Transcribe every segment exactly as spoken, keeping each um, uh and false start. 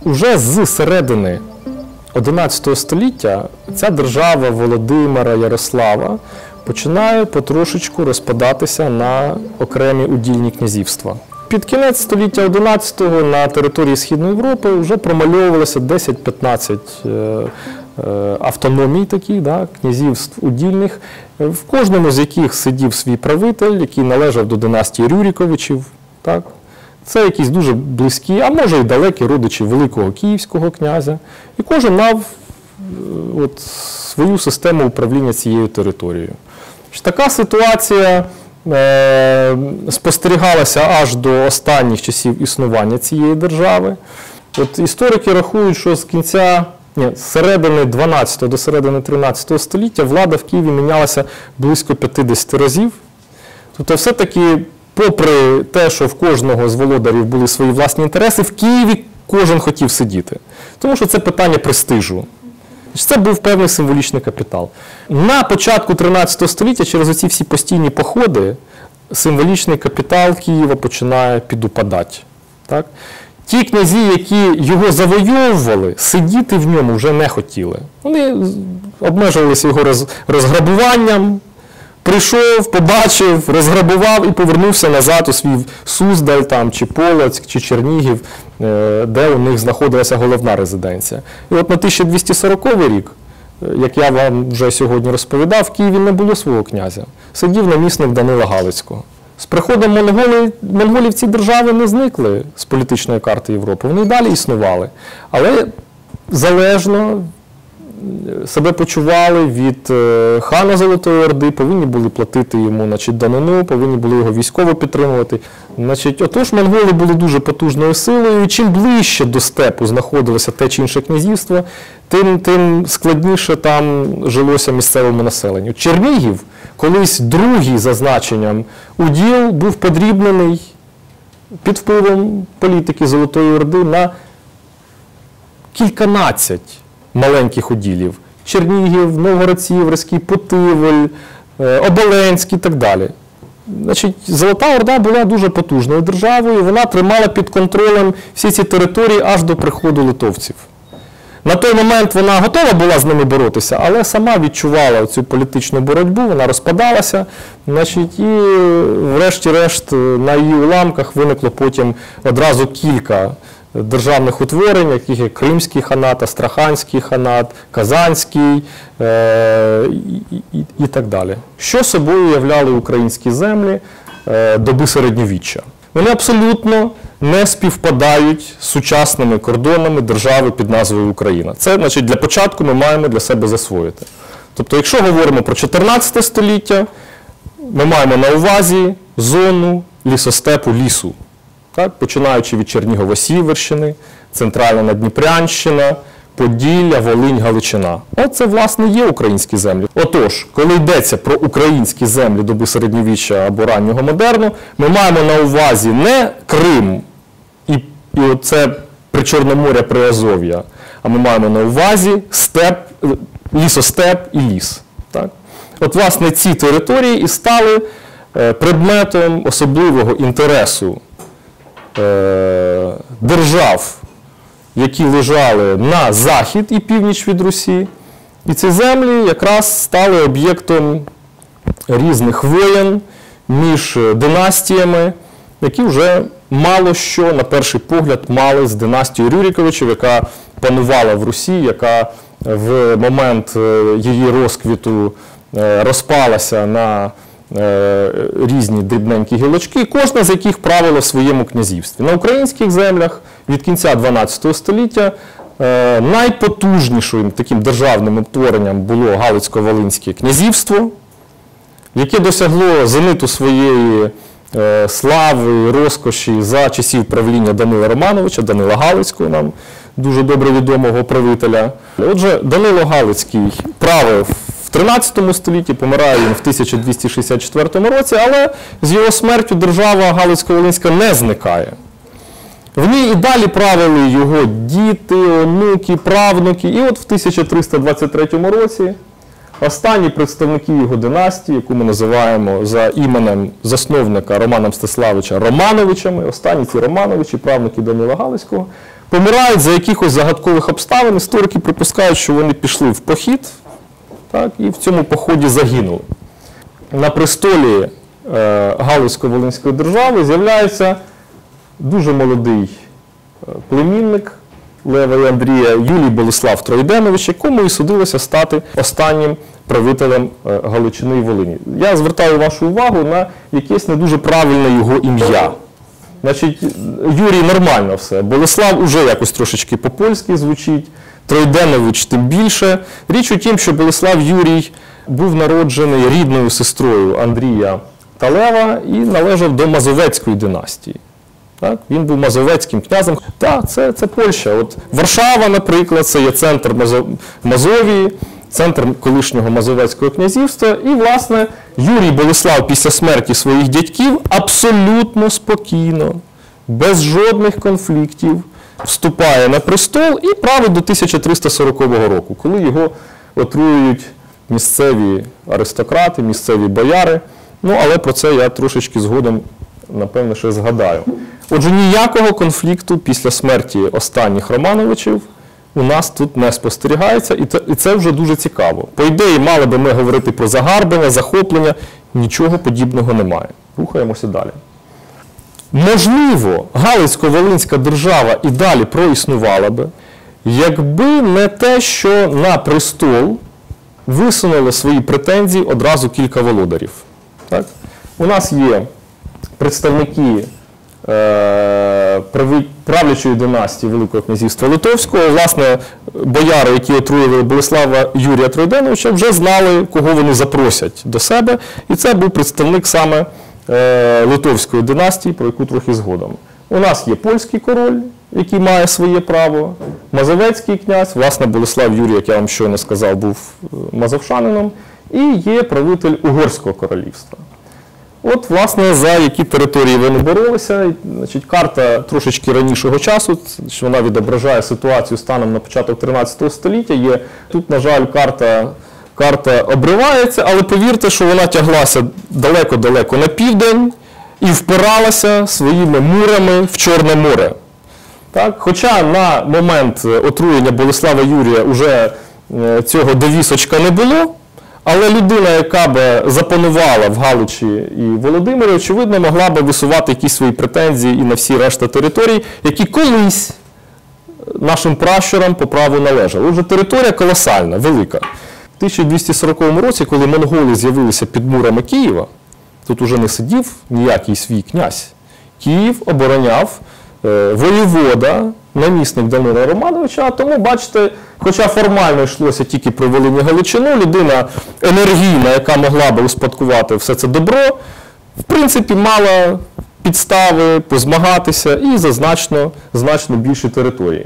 уже з середини одинадцятого століття ця держава Володимира, Ярослава починає потрошечку розпадатися на окремі удільні князівства. Під кінець століття одинадцятого на території Східної Європи вже промальовувалося десять-п'ятнадцять автономій таких, да, князівств удільних, в кожному з яких сидів свій правитель, який належав до династії Рюриковичів. Так. Це якісь дуже близькі, а може і далекі родичі великого київського князя. І кожен мав от, свою систему управління цією територією. Така ситуація е, спостерігалася аж до останніх часів існування цієї держави. От історики рахують, що з кінця, ні, з середини дванадцятого до середини тринадцятого століття влада в Києві мінялася близько п'ятдесят разів. Тобто все-таки, попри те, що в кожного з володарів були свої власні інтереси, в Києві кожен хотів сидіти. Тому що це питання престижу. Це був певний символічний капітал. На початку тринадцятого століття через оці всі постійні походи символічний капітал Києва починає підупадати. Так? Ті князі, які його завойовували, сидіти в ньому вже не хотіли. Вони обмежувалися його розграбуванням, прийшов, побачив, розграбував і повернувся назад у свій Суздаль, там, чи Полоцьк, чи Чернігів, де у них знаходилася головна резиденція. І от на тисяча двісті сороковий рік, як я вам вже сьогодні розповідав, в Києві не було свого князя. Сидів намісник Данила Галицького. З приходом монголів, монголів ці держави не зникли з політичної карти Європи, вони й далі існували. Але залежно себе почували від хана Золотої Орди, повинні були платити йому, значить, данину, повинні були його військово підтримувати. Значить, отож, монголи були дуже потужною силою, і чим ближче до степу знаходилося те чи інше князівство, тим, тим складніше там жилося місцевому населенню. Чернігів, колись другий за значенням уділ, був подрібнений під впливом політики Золотої Орди на кільканадцять маленьких уділів. Чернігів, Новгород-Сіверський, Путивль, Оболенський і так далі. Значить, Золота Орда була дуже потужною державою, вона тримала під контролем всі ці території аж до приходу литовців. На той момент вона готова була з ними боротися, але сама відчувала цю політичну боротьбу, вона розпадалася, значить, і врешті-решт на її уламках виникло потім одразу кілька державних утворень, яких є Кримський ханат, Астраханський ханат, Казанський е і, і, і так далі. Що собою являли українські землі е доби середньовіччя? Вони абсолютно не співпадають з сучасними кордонами держави під назвою Україна. Це, значить, для початку ми маємо для себе засвоїти. Тобто, якщо говоримо про чотирнадцяте століття, ми маємо на увазі зону лісостепу лісу. Так, починаючи від Чернігово-Сіверщини, Центральна Надніпрянщина, Поділля, Волинь, Галичина. Оце, власне, є українські землі. Отож, коли йдеться про українські землі доби середньовіччя або раннього модерну, ми маємо на увазі не Крим і, і оце Причорномор'я, Приазов'я, а ми маємо на увазі степ, лісостеп і ліс. Так? От, власне, ці території і стали предметом особливого інтересу держав, які лежали на захід і північ від Русі. І ці землі якраз стали об'єктом різних воєн між династіями, які вже мало що, на перший погляд, мали з династією Рюриковичів, яка панувала в Русі, яка в момент її розквіту розпалася на різні дрібненькі гілочки, кожна з яких правила в своєму князівстві. На українських землях від кінця дванадцятого століття найпотужнішим таким державним утворенням було Галицько-Волинське князівство, яке досягло зениту своєї слави і розкоші за часів правління Данила Романовича, Данила Галицького, нам дуже добре відомого правителя. Отже, Данило Галицький правив в тринадцятому столітті, помирає він в тисяча двісті шістдесят четвертому році, але з його смертю держава Галицько-Волинська не зникає. В ній і далі правили його діти, онуки, правнуки. І от в тисяча триста двадцять третьому році останні представники його династії, яку ми називаємо за іменем засновника Романа Мстиславича Романовичами, останні ці Романовичі, правнуки Данила Галицького, помирають за якихось загадкових обставин. Історики припускають, що вони пішли в похід, так, і в цьому поході загинули. На престолі е, Галицько-Волинської держави з'являється дуже молодий е, племінник Лева і Андрія, Юлій Болеслав Троєденович, якому і судилося стати останнім правителем е, Галичини і Волині. Я звертаю вашу увагу на якесь не дуже правильне його ім'я. Значить, Юрій нормально все, Болеслав уже якось трошечки по-польськи звучить, Троєденович тим більше. Річ у тім, що Болеслав Юрій був народжений рідною сестрою Андрія та Лева і належав до Мазовецької династії. Так? Він був мазовецьким князем. Так, це, це Польща. От Варшава, наприклад, це є центр Мазо... Мазовії, центр колишнього Мазовецького князівства. І, власне, Юрій Болеслав після смерті своїх дядьків абсолютно спокійно, без жодних конфліктів, вступає на престол і править до тисяча триста сорокового року, коли його отруюють місцеві аристократи, місцеві бояри. Ну, але про це я трошечки згодом, напевно, ще згадаю. Отже, ніякого конфлікту після смерті останніх Романовичів у нас тут не спостерігається, і це вже дуже цікаво. По ідеї, мали би ми говорити про загарбання, захоплення, нічого подібного немає. Рухаємося далі. Можливо, Галицько-Волинська держава і далі проіснувала би, якби не те, що на престол висунули свої претензії одразу кілька володарів. Так? У нас є представники е, правлячої династії Великого князівства Литовського, власне, бояри, які отруїли Болеслава Юрія Троєденовича, вже знали, кого вони запросять до себе, і це був представник саме е, Литовської династії, про яку трохи згодом. У нас є польський король, який має своє право, Мазовецький князь, власне, Болеслав Юрій, як я вам щойно сказав, був мазовшанином, і є правитель Угорського королівства. От, власне, за які території вони боролися. Значить, карта трошечки ранішого часу, що вона відображає ситуацію станом на початок тринадцятого століття. Є, тут, на жаль, карта, карта обривається, але повірте, що вона тяглася далеко-далеко на південь і впиралася своїми мурами в Чорне море. Так? Хоча на момент отруєння Болеслава Юрія вже цього довісочка не було, але людина, яка б запанувала в Галичі і Володимирі, очевидно, могла б висувати якісь свої претензії і на всі решта територій, які колись нашим пращурам по праву належали. Отже, територія колосальна, велика. В тисяча двісті сороковому році, коли монголи з'явилися під мурами Києва, тут уже не сидів ніякий свій князь. Київ обороняв е, воєвода, намісник Данила Романовича, а тому, бачите, хоча формально йшлося тільки про Волинь і Галичину, людина енергійна, яка могла би успадкувати все це добро, в принципі, мала підстави позмагатися і за значно, значно більші території.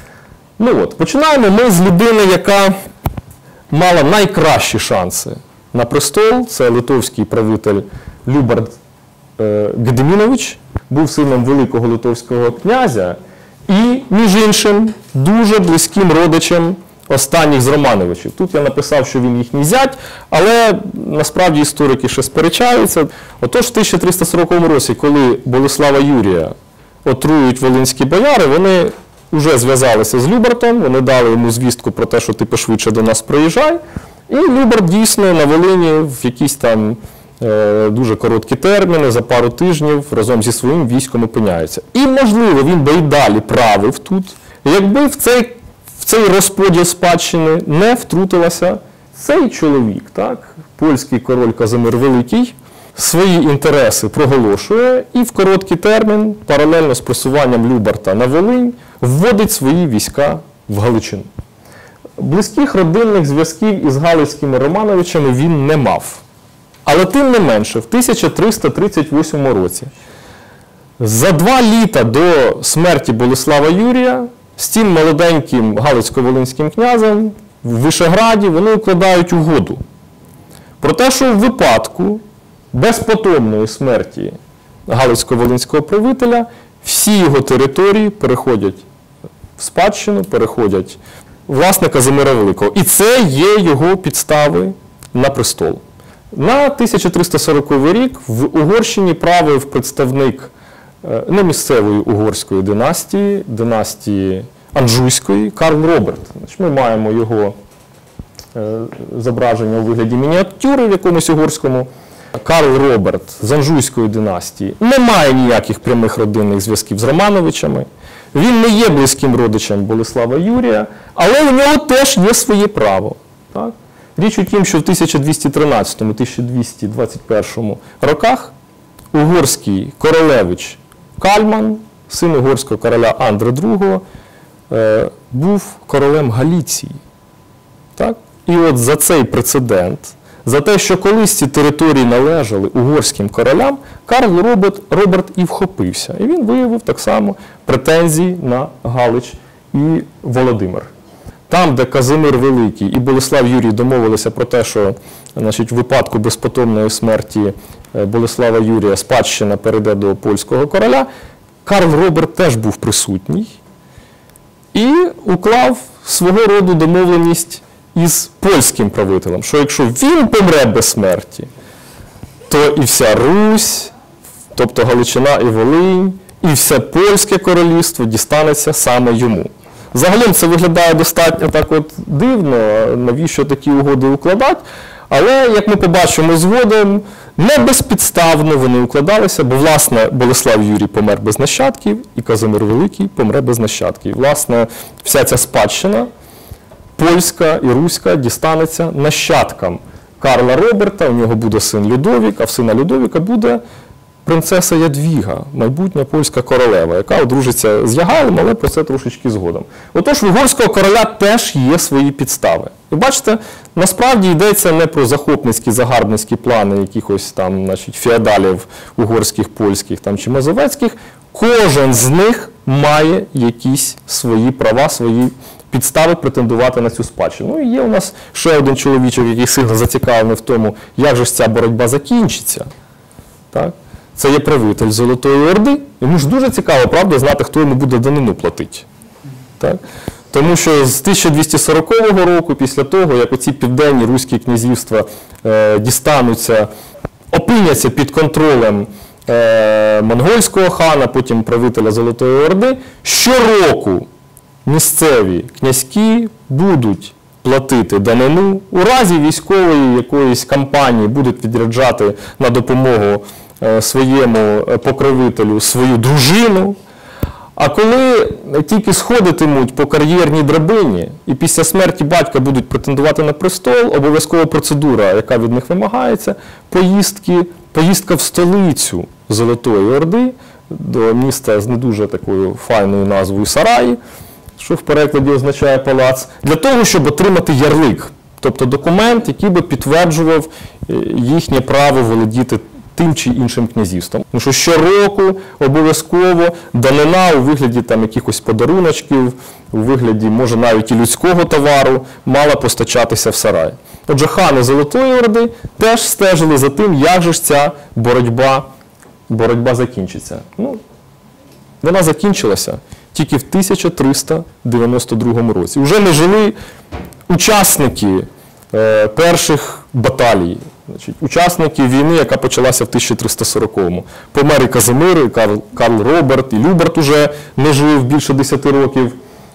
Ну от, починаємо ми з людини, яка мала найкращі шанси на престол. Це литовський правитель Любард е, Гедемінович, був сином великого литовського князя, і, між іншим, дуже близьким родичем останніх з Романовичів. Тут я написав, що він їхній зять, але насправді історики ще сперечаються. Отож, в тисяча триста сороковому році, коли Болеслава Юрія отруюють волинські бояри, вони вже зв'язалися з Любартом, вони дали йому звістку про те, що ти пошвидше до нас приїжджай. І Любарт дійсно на Волині в якісь там дуже короткі терміни, за пару тижнів разом зі своїм військом опиняється. І, можливо, він би і далі правив тут, якби в цей, в цей розподіл спадщини не втрутилася цей чоловік, так, польський король Казимир Великий, свої інтереси проголошує і в короткий термін, паралельно з просуванням Любарта на Волинь, вводить свої війська в Галичину. Близьких родинних зв'язків із Галицькими Романовичами він не мав. Але тим не менше, в тисяча триста тридцять восьмому році, за два літа до смерті Болеслава Юрія, з цим молоденьким Галицько-Волинським князем в Вишеграді вони укладають угоду про те, що в випадку безпотомної смерті Галицько-Волинського правителя всі його території переходять в спадщину, переходять власне Казимира Великого. І це є його підстави на престол. На тисяча триста сороковий рік в Угорщині правив представник не місцевої угорської династії, династії Анжуйської, Карл Роберт. Ми маємо його зображення у вигляді мініатюри в якомусь угорському. Карл Роберт з Анжуйської династії не має ніяких прямих родинних зв'язків з Романовичами. Він не є близьким родичем Болеслава Юрія, але у нього теж є своє право. Так? Річ у тім, що в тисяча двісті тринадцятому - тисяча двісті двадцять першому роках угорський королевич Кальман, син угорського короля Андре другого, був королем Галіції. Так? І от за цей прецедент, за те, що колись ці території належали угорським королям, Карл Роберт, Роберт і вхопився. І він виявив так само претензії на Галич і Володимир. Там, де Казимир Великий і Болеслав Юрій домовилися про те, що, значить, в випадку безпотомної смерті Болеслава Юрія спадщина перейде до польського короля, Карл Роберт теж був присутній і уклав свого роду домовленість із польським правителем, що якщо він помре без смерті, то і вся Русь, тобто Галичина і Волинь, і все польське королівство дістанеться саме йому. Загалом це виглядає достатньо так от дивно, навіщо такі угоди укладати, але, як ми побачимо згодом, не безпідставно вони укладалися, бо, власне, Болеслав Юрій помер без нащадків, і Казимир Великий помре без нащадків. Власне, вся ця спадщина польська і руська дістанеться нащадкам Карла Роберта, у нього буде син Людовік, а в сина Людовіка буде принцеса Ядвіга, майбутня польська королева, яка одружиться з Ягайлом, але про це трошечки згодом. Отож, в угорського короля теж є свої підстави. І бачите, насправді йдеться не про захопницькі, загарбницькі плани якихось там, значить, феодалів угорських, польських там, чи мазовецьких. Кожен з них має якісь свої права, свої підстави претендувати на цю спадщину. Ну і є у нас ще один чоловічок, який сильно зацікавлений в тому, як же ж ця боротьба закінчиться. Так? Це є правитель Золотої Орди. Йому ж дуже цікаво, правда, знати, хто йому буде данину платити. Так? Тому що з тисяча двісті сорокового року, після того, як оці південні руські князівства е, дістануться, опиняться під контролем е, монгольського хана, потім правителя Золотої Орди, щороку місцеві князьки будуть платити данину, у разі військової якоїсь кампанії будуть відряджати на допомогу своєму покровителю свою дружину, а коли тільки сходитимуть по кар'єрній драбині і після смерті батька будуть претендувати на престол, обов'язкова процедура, яка від них вимагається, поїздки, поїздка в столицю Золотої Орди, до міста з не дуже такою файною назвою Сараї, що в перекладі означає палац, для того, щоб отримати ярлик, тобто документ, який би підтверджував їхнє право володіти тим чи іншим князівством. Тому що щороку обов'язково данина у вигляді там якихось подаруночків, у вигляді, може, навіть і людського товару, мала постачатися в Сарай. Отже, хани Золотої Орди теж стежили за тим, як же ж ця боротьба, боротьба закінчиться. Ну, вона закінчилася тільки в тисяча триста дев'яносто другому році. Уже не жили учасники е, перших баталій, значить, учасники війни, яка почалася в тисяча триста сороковому. Помер і Казимир, і Карл, Карл Роберт, і Люберт уже не жив більше десяти років.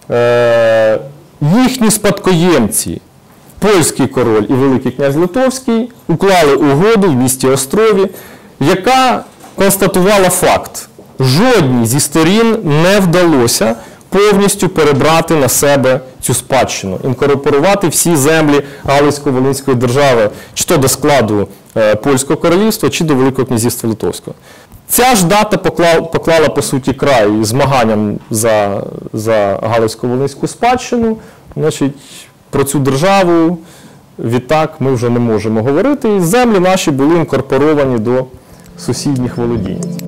Е, їхні спадкоємці, польський король і Великий князь Литовський, уклали угоду в місті Острові, яка констатувала факт. Жодній зі сторін не вдалося повністю перебрати на себе цю спадщину, інкорпорувати всі землі Галицько-Волинської держави, чи то до складу е, Польського королівства, чи до Великого князівства Литовського. Ця ж дата поклала, поклала, по суті, край змаганням за, за Галицько-Волинську спадщину. Значить, про цю державу відтак ми вже не можемо говорити, і землі наші були інкорпоровані до сусідніх володінь.